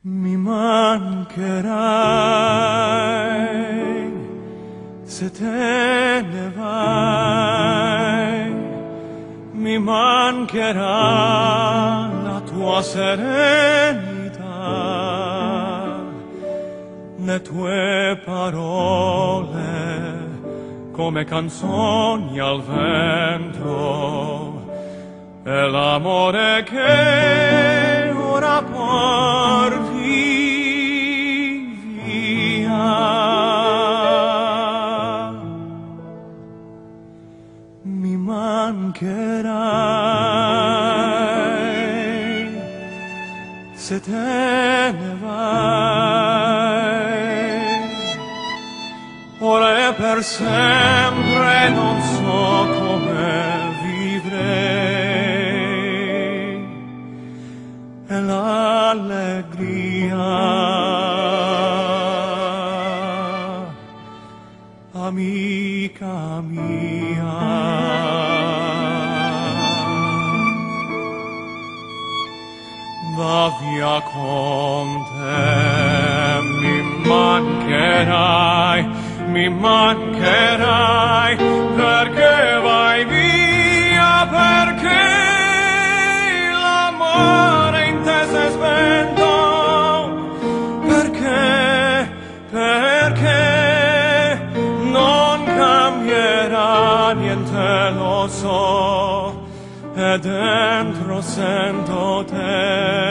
Mi mancherai se te ne vai, mi mancherà la tua serenità, le tue parole come canzoni al vento e l'amore che ora porti via. Mi mancherai se te ne vai, ora e per sempre non so come vivrei, e l'allegria, amica mia, va via con te. Mi mancherai, perché vai via, perché l'amore in te si è spento, perché non cambierà niente, lo so, e dentro sento te.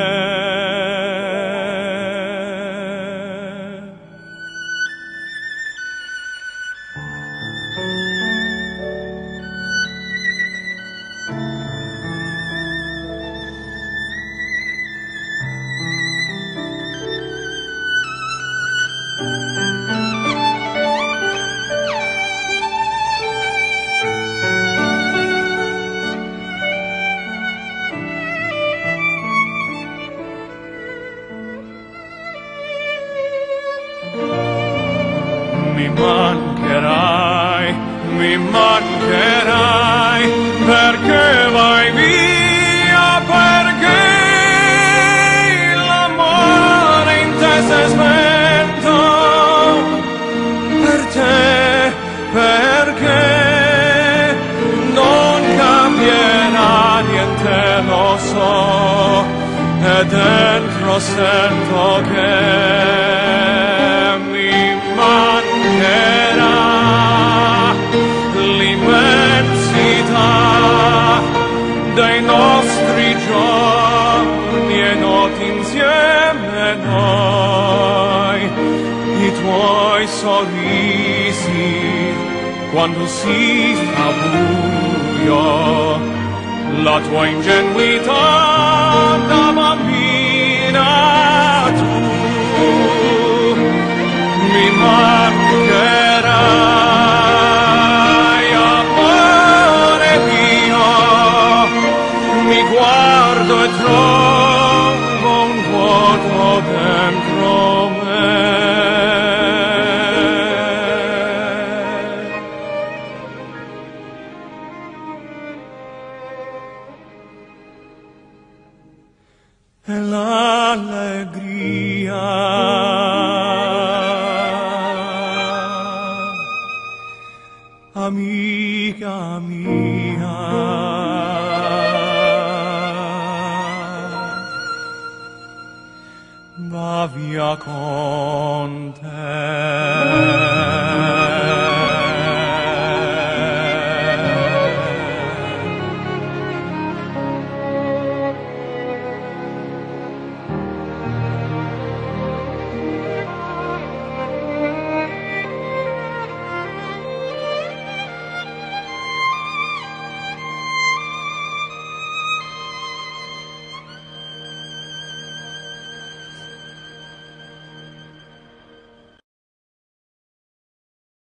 Mi mancherai, perché vai via, perché l'amore in te si è spento, per te, perché non cambierà niente, lo so, e dentro sento che mi mancherà l'immensità dei nostri giorni e noti insieme noi, i tuoi sorrisi quando si fa buio, la tua ingenuità da bambina. Tu mi mancherai, amore mio, mi guardo e trovo un vuoto dentro me. E l'allegria, amica mia, va via con